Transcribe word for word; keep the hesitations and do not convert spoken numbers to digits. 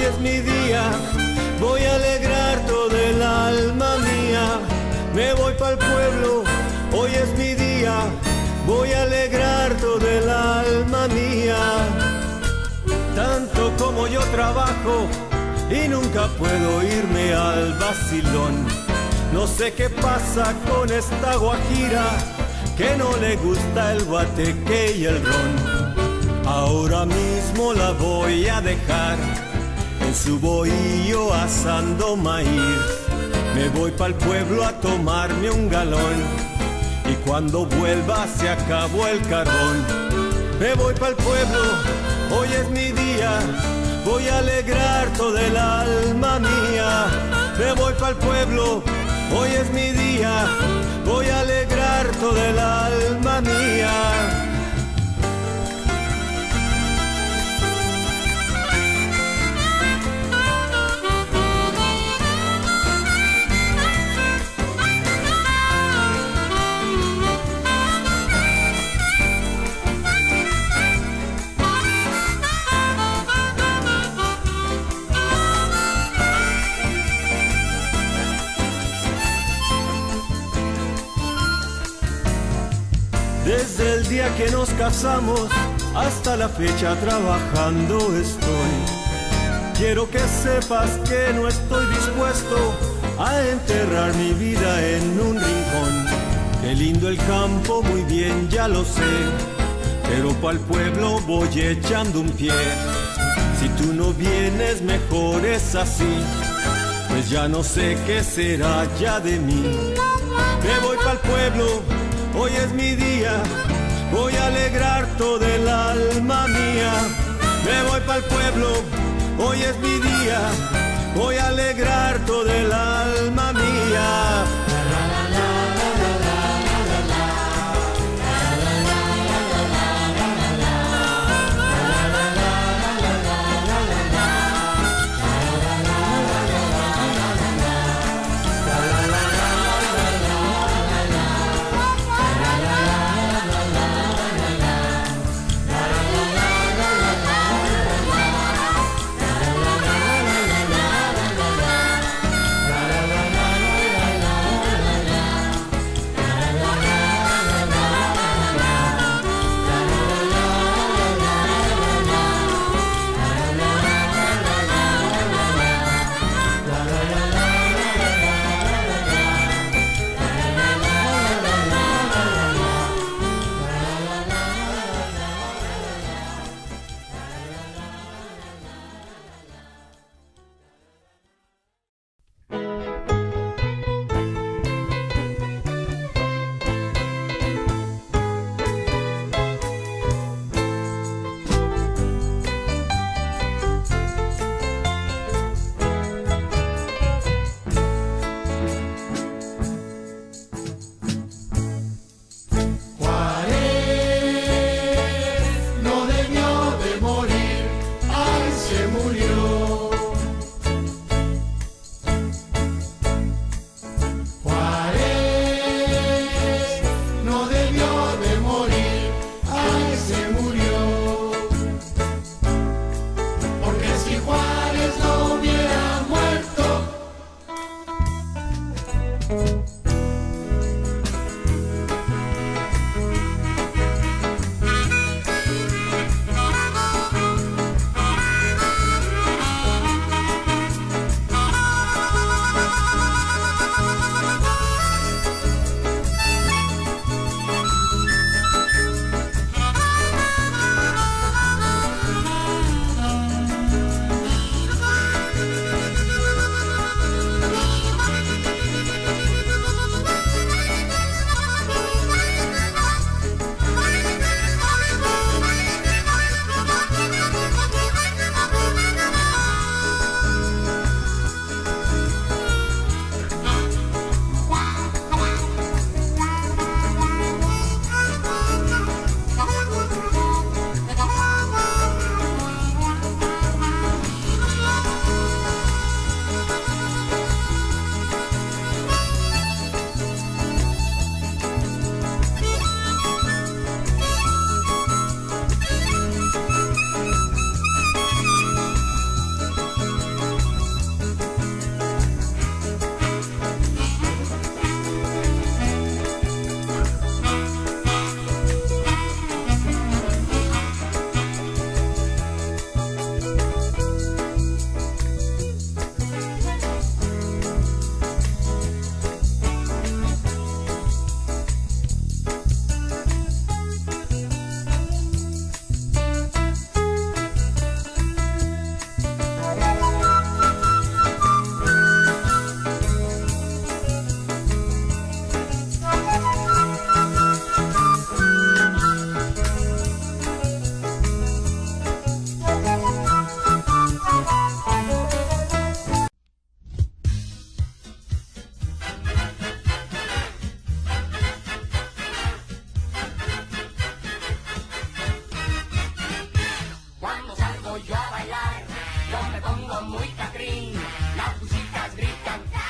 es mi día, voy a alegrar todo el alma mía. Me voy pa'l pueblo, hoy es mi día, voy a alegrar todo el alma mía. Tanto como yo trabajo y nunca puedo irme al vacilón. No sé qué pasa con esta guajira, que no le gusta el guateque y el ron. Ahora mismo la voy a dejar en su bohío asando maíz. Me voy pa'l pueblo a tomarme un galón y cuando vuelva se acabó el carbón. Me voy pa'l pueblo, hoy es mi día, voy a alegrar todo el alma mía. Me voy pa'l pueblo, hoy es mi día, voy a alegrar todo el alma mía. Desde el día que nos casamos hasta la fecha trabajando estoy. Quiero que sepas que no estoy dispuesto a enterrar mi vida en un rincón. Qué lindo el campo, muy bien, ya lo sé, pero pa'l pueblo voy echando un pie. Si tú no vienes, mejor es así, pues ya no sé qué será ya de mí. Me voy pa'l pueblo, hoy es mi día, voy a alegrar todo el alma mía. Me voy pa'l pueblo, hoy es mi día, voy a alegrar todo el alma mía. pongo yo a bailar, yo me pongo muy catrín, las chicas gritan.